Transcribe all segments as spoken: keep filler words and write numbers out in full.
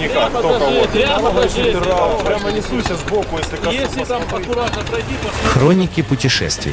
Тихо, только вот. Прямо несусь сбоку, если Если там аккуратно пройти, то... Хроники путешествий.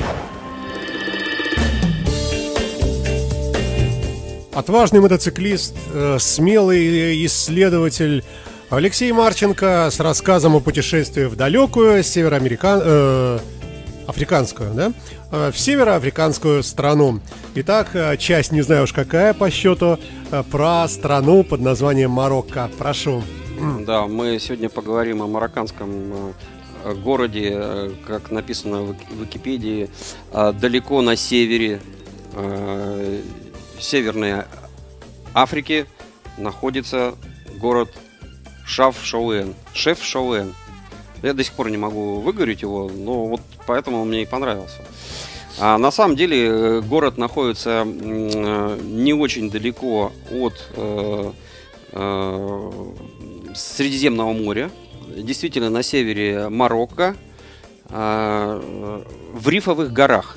Отважный мотоциклист, э, смелый исследователь Алексей Марченко с рассказом о путешествии в далекую североамерикан... э, африканскую, да? Э, в североафриканскую страну. Итак, э, часть, не знаю уж какая по счету, э, про страну под названием Марокко. Прошу. Да, мы сегодня поговорим о марокканском э, городе, э, как написано в Википедии, э, далеко на севере э, Северной Африки находится город Шаф-Шауэн. Шеф-Шауэн. Я до сих пор не могу выговорить его, но вот поэтому он мне и понравился. А на самом деле город находится не очень далеко от э, э, Средиземного моря. Действительно на севере Марокко, э, в Рифовых горах.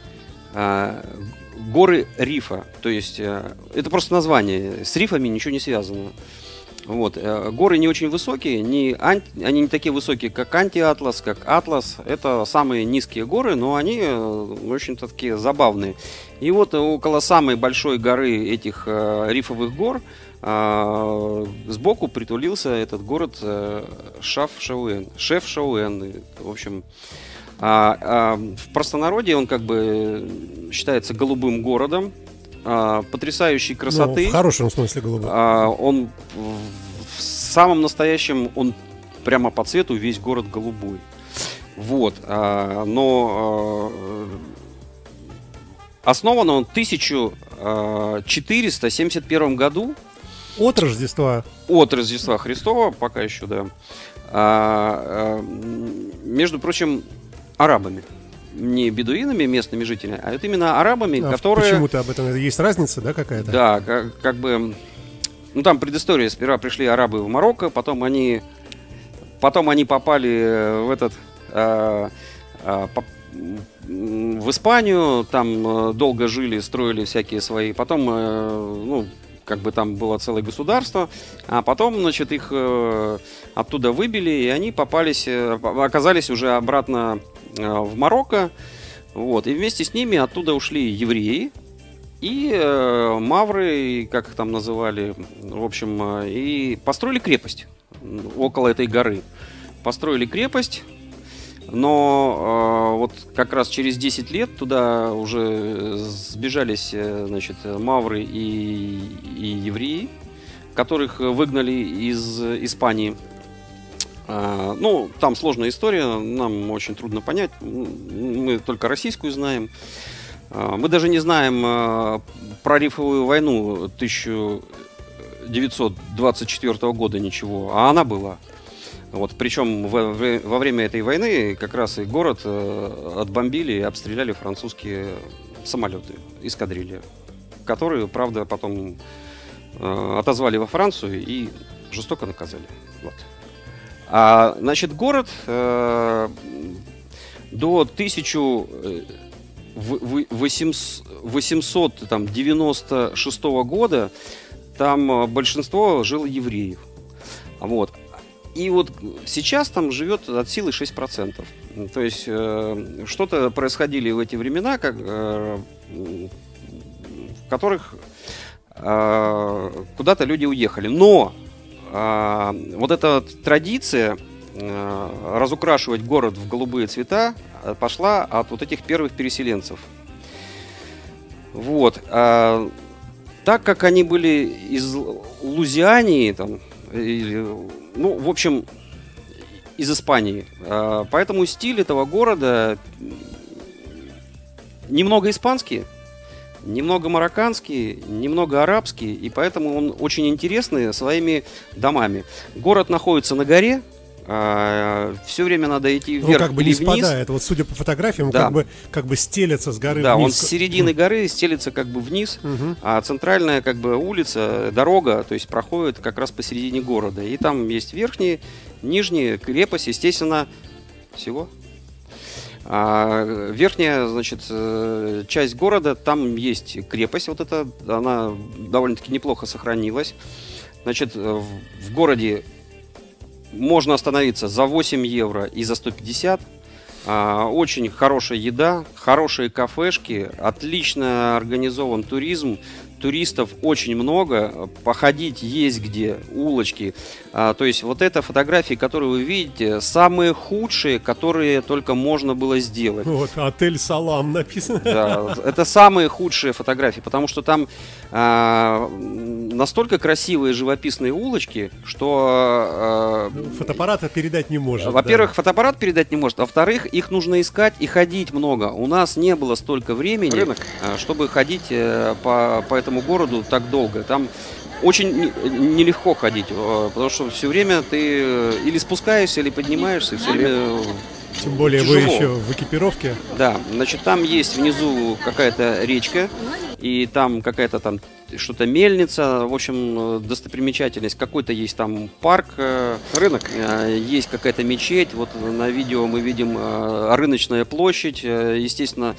Горы Рифа, то есть это просто название, с рифами ничего не связано. Вот. Горы не очень высокие, не анти, они не такие высокие, как Антиатлас, как Атлас. Это самые низкие горы, но они, в общем-то, такие забавные. И вот около самой большой горы этих э, рифовых гор э, сбоку притулился этот город э, Шаф-Шауэн, Шеф-Шауэн, в общем. А, а, в простонародье он как бы считается голубым городом, а, потрясающей красоты. Ну, в хорошем смысле голубым. А, он в, в самом настоящем, он прямо по цвету весь город голубой. Вот. А, но а, основан он в тысяча четыреста семьдесят первом году. От Рождества. От Рождества Христова, пока еще, да. А, а, между прочим, арабами. Не бедуинами, местными жителями, а это именно арабами, а которые... Почему-то об этом есть разница, да, какая-то? Да, как, как бы... Ну, там предыстория. Сперва пришли арабы в Марокко, потом они... Потом они попали в этот... А, а, по, в Испанию, там долго жили, строили всякие свои... Потом, а, ну... как бы там было целое государство, а потом, значит, их э, оттуда выбили, и они попались, э, оказались уже обратно э, в Марокко, вот, и вместе с ними оттуда ушли евреи и э, мавры, как их там называли, в общем, э, и построили крепость около этой горы. Построили крепость, но э, вот как раз через десять лет туда уже сбежались, значит, мавры и, и евреи, которых выгнали из Испании. Э, ну, там сложная история, нам очень трудно понять, мы только российскую знаем. Э, мы даже не знаем э, про Рифовую войну тысяча девятьсот двадцать четвёртого года ничего, а она была. Вот, причем во, во время этой войны как раз и город э, отбомбили и обстреляли французские самолеты, эскадрильи, которые, правда, потом э, отозвали во Францию и жестоко наказали. Вот. А, значит, город э, до тысяча восемьсот девяносто шестого года там большинство жило евреев. Вот. И вот сейчас там живет от силы шесть процентов. То есть э, что-то происходили в эти времена, как, э, в которых э, куда-то люди уехали. Но э, вот эта традиция э, разукрашивать город в голубые цвета пошла от вот этих первых переселенцев. Вот. А, так как они были из Лузиании, там, или, ну, в общем, из Испании. Поэтому стиль этого города немного испанский, немного марокканский, немного арабский, и поэтому он очень интересный своими домами. Город находится на горе, все время надо идти вверх, ну, как бы или не вниз. Спадает. Вот судя по фотографиям, да. как бы, как бы стелется с горы да, вниз. он с середины горы стелится как бы вниз, угу. а центральная как бы улица, дорога, то есть проходит как раз посередине города. И там есть верхние, нижние, крепость, естественно, всего. А верхняя, значит, часть города, там есть крепость, вот эта, она довольно-таки неплохо сохранилась. Значит, в, в городе можно остановиться за восемь евро и за сто пятьдесят. А, очень хорошая еда, хорошие кафешки, отлично организован туризм. Туристов очень много, походить есть где, улочки. А, то есть вот это фотографии, которые вы видите, самые худшие, которые только можно было сделать. Вот, отель Салам написано. Да, это самые худшие фотографии, потому что там а, настолько красивые живописные улочки, что... А, фотоаппарат передать не может. Во-первых, да. фотоаппарат передать не может, а во-вторых, их нужно искать и ходить много. У нас не было столько времени, Рынок. чтобы ходить по, по этому городу так долго. Там очень нелегко ходить, потому что все время ты или спускаешься, или поднимаешься, все время Тем более тяжело. Вы еще в экипировке. Да, значит, там есть внизу какая-то речка, и там какая-то там что-то мельница, в общем, достопримечательность. Какой-то есть там парк, рынок, есть какая-то мечеть. Вот на видео мы видим рыночная площадь, естественно,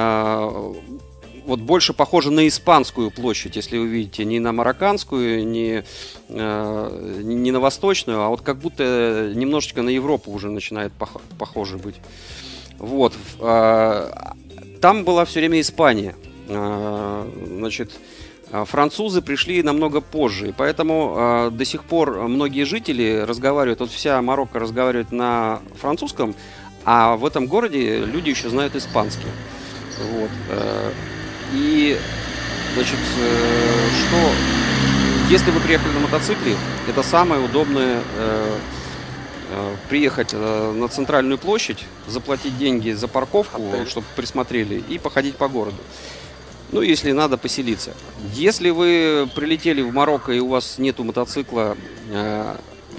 вот больше похоже на испанскую площадь, если вы видите, не на марокканскую, не, э, не на восточную, а вот как будто немножечко на Европу уже начинает пох похоже быть. Вот. Э, там была все время Испания. Э, значит, французы пришли намного позже, и поэтому э, до сих пор многие жители разговаривают, вот вся Марокко разговаривает на французском, а в этом городе люди еще знают испанский. Вот. Э, И, значит, что, если вы приехали на мотоцикле, это самое удобное э, э, приехать э, на центральную площадь, заплатить деньги за парковку, чтобы присмотрели, и походить по городу. Ну, если надо, поселиться. Если вы прилетели в Марокко и у вас нету мотоцикла, э,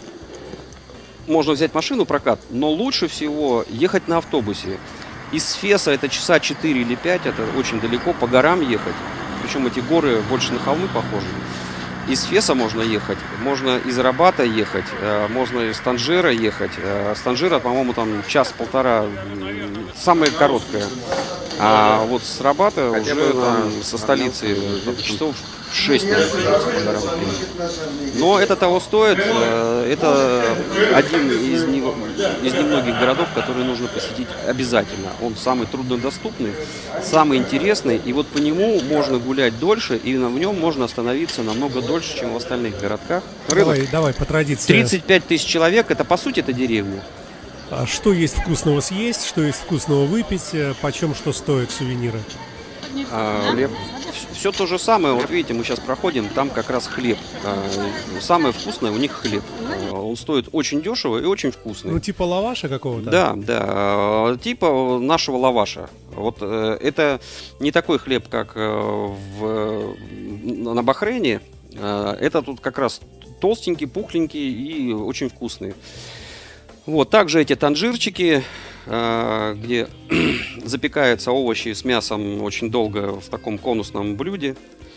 можно взять машину прокат, но лучше всего ехать на автобусе. Из Феса это часа четыре или пять, это очень далеко, по горам ехать. Причем эти горы больше на холмы похожи. Из Феса можно ехать, можно из Рабата ехать, можно из Танжера ехать. С Танжера, по-моему, там час-полтора, самое короткое. А вот с Рабата Хотя уже там, со столицы часов шесть, наверное, по горам. Но это того стоит. Это один из, не, из немногих городов, которые нужно посетить обязательно. Он самый труднодоступный, самый интересный. И вот по нему можно гулять дольше, и в нем можно остановиться намного дольше, чем в остальных городках. Давай, Рынок. давай, по традиции. тридцать пять тысяч человек, это по сути это деревня. А что есть вкусного съесть, что есть вкусного выпить, почем что стоят сувениры? А, хлеб. Все то же самое, вот видите, мы сейчас проходим, там как раз хлеб. А, самое вкусное у них хлеб. А, он стоит очень дешево и очень вкусный. Ну, типа лаваша какого-то? Да, да, типа нашего лаваша. Вот э, это не такой хлеб, как э, в, на Бахрейне. Э, это тут как раз толстенький, пухленький и очень вкусный. Вот, также эти танжирчики, э, где запекаются овощи с мясом очень долго в таком конусном блюде.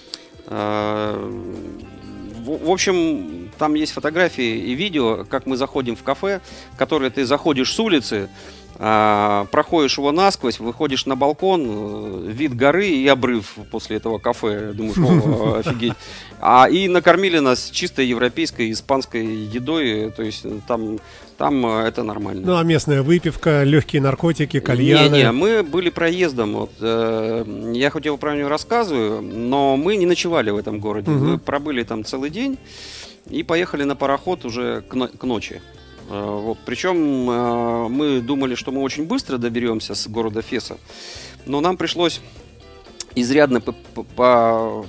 Э, в, в общем, там есть фотографии и видео, как мы заходим в кафе, в которое ты заходишь с улицы, э, проходишь его насквозь, выходишь на балкон, э, вид горы и обрыв после этого кафе. Думаешь, о, офигеть. А и накормили нас чистой европейской, испанской едой, то есть там... Там это нормально. Ну, а местная выпивка, легкие наркотики, кальяны? Не-не, мы были проездом. Вот, э, я хоть его про него рассказываю, но мы не ночевали в этом городе. Угу. Мы пробыли там целый день и поехали на пароход уже к, но к ночи. Э, вот, причем э, мы думали, что мы очень быстро доберемся с города Феса, но нам пришлось изрядно по... по, по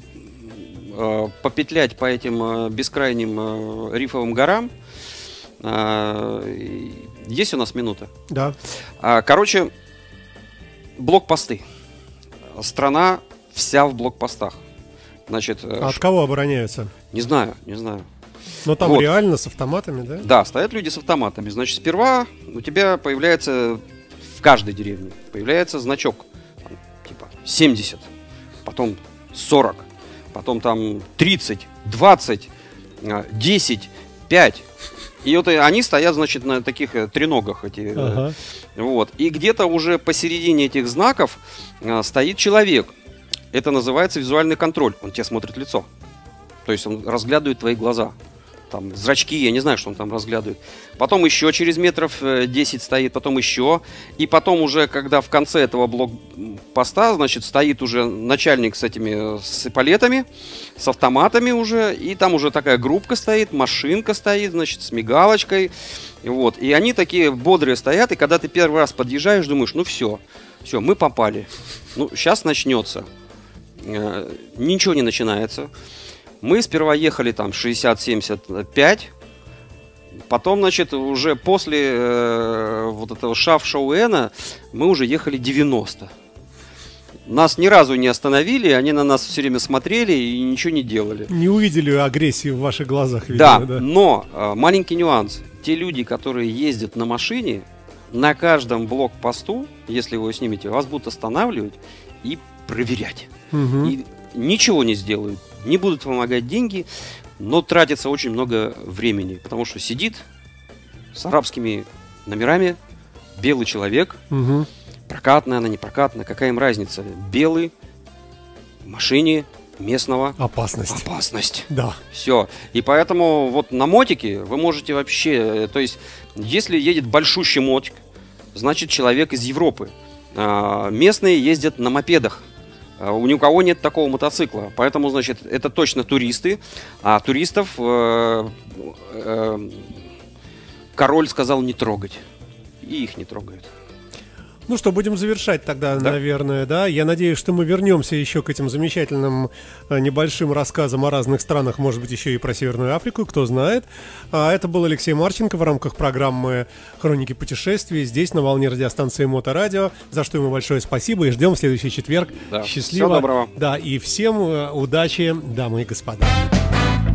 попетлять по этим бескрайним рифовым горам. Есть у нас минута? Да. Короче, блокпосты. Страна вся в блокпостах. Значит, а от кого обороняются? Не знаю, не знаю. Но там вот. Реально с автоматами, да? Да, стоят люди с автоматами. Значит, сперва у тебя появляется в каждой деревне появляется значок там, типа семьдесят, потом сорок, потом там тридцать, двадцать, десять, пять. И вот они стоят, значит, на таких треногах. Эти, ага. Вот. И где-то уже посередине этих знаков а, стоит человек. Это называется визуальный контроль. Он тебе смотрит в лицо. То есть он разглядывает твои глаза. Там зрачки, я не знаю, что он там разглядывает. Потом еще через метров десять стоит, потом еще. И потом уже, когда в конце этого блокпоста, значит, стоит уже начальник с этими, с эполетами, с автоматами уже. И там уже такая группка стоит, машинка стоит, значит, с мигалочкой. Вот. И они такие бодрые стоят. И когда ты первый раз подъезжаешь, думаешь, ну все, все, мы попали. Ну, сейчас начнется. Ничего не начинается. Мы сперва ехали там шестьдесят семьдесят пять, потом, значит, уже после э, вот этого Шафшауэна мы уже ехали девяносто. Нас ни разу не остановили, они на нас все время смотрели и ничего не делали. Не увидели агрессии в ваших глазах, видимо, да, да, но э, маленький нюанс. Те люди, которые ездят на машине, на каждом блокпосту, если вы его снимете, вас будут останавливать и проверять. Угу. И ничего не сделают. Не будут помогать деньги, но тратится очень много времени, потому что сидит с арабскими номерами белый человек, угу. прокатная она, не прокатная, какая им разница? Белый, в машине местного. Опасность. Опасность. Да. Все. И поэтому вот на мотике вы можете вообще, то есть, если едет большущий мотик, значит человек из Европы. Местные ездят на мопедах. Ни у кого нет такого мотоцикла, поэтому, значит, это точно туристы, а туристов э, э, король сказал не трогать, и их не трогают. Ну что, будем завершать тогда, Да. наверное, да? Я надеюсь, что мы вернемся еще к этим замечательным э, небольшим рассказам о разных странах, может быть, еще и про Северную Африку, кто знает. А это был Алексей Марченко в рамках программы «Хроники путешествий» здесь, на волне радиостанции Моторадио, за что ему большое спасибо, и ждем в следующий четверг. Да. Счастливо. Всего доброго. Да, и всем э, удачи, дамы и господа.